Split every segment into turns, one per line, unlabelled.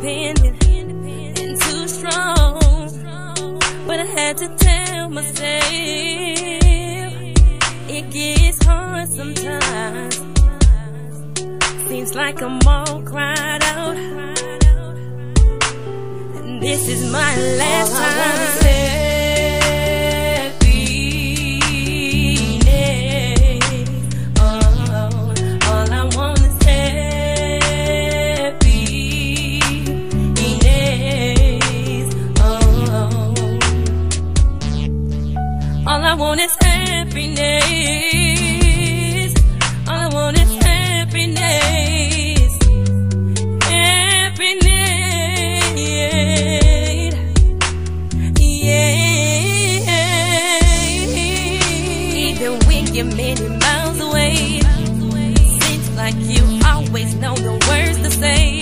independent and too strong, but I had to tell myself it gets hard sometimes. Seems like I'm all cried out, and this is my last time. All I want is happiness. All I want is happiness. Happiness. Yeah. Even when you're many miles away, seems like you always know the words to say.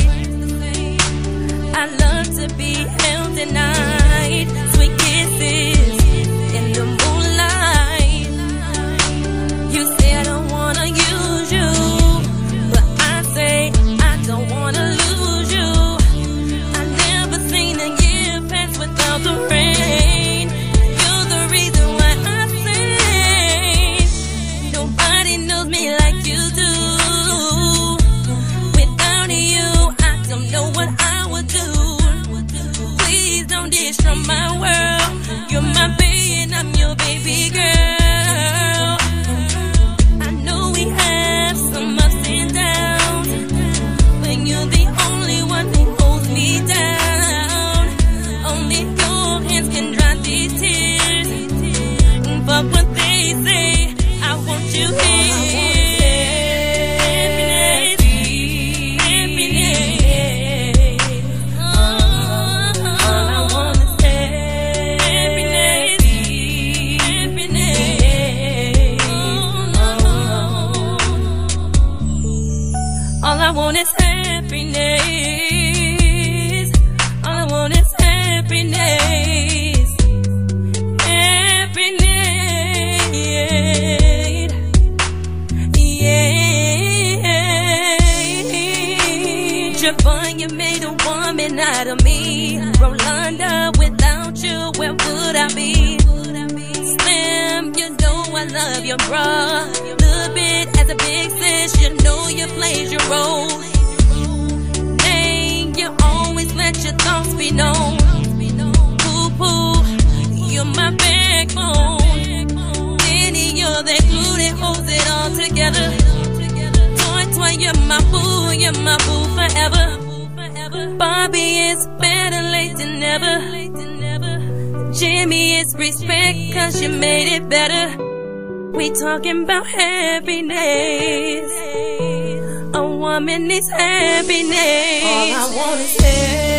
I love to be held tonight. Sweet kisses in the moonlight. You say I don't wanna use you, but I say I don't wanna lose you. I never seen a year pass without the rain. You're the reason why I sing. Nobody knows me like you do. Without you, I don't know what I would do. Please don't destroy my world. You're my baby and I'm your baby girl. I know we have some ups and downs, but you're the only one who holds me down. Only your hands can dry these tears, but what they say, I want you here. All I want is happiness. All I want is happiness. Happiness. Yeah. Javon, you made a woman out of me. Rolanda, without you, where would I be? Slim, you know I love your bra. Little bit as a big sis, you know you played your role. Dang, you always let your thoughts be known. Poo-poo, you're my backbone. Danny, you're that glue that holds it all together. Toy, you're my boo forever. Bobby, it's better late than never. Jimmy, it's respect, cause you made it better. We talking about happiness. A woman needs happiness.
All I want is happiness.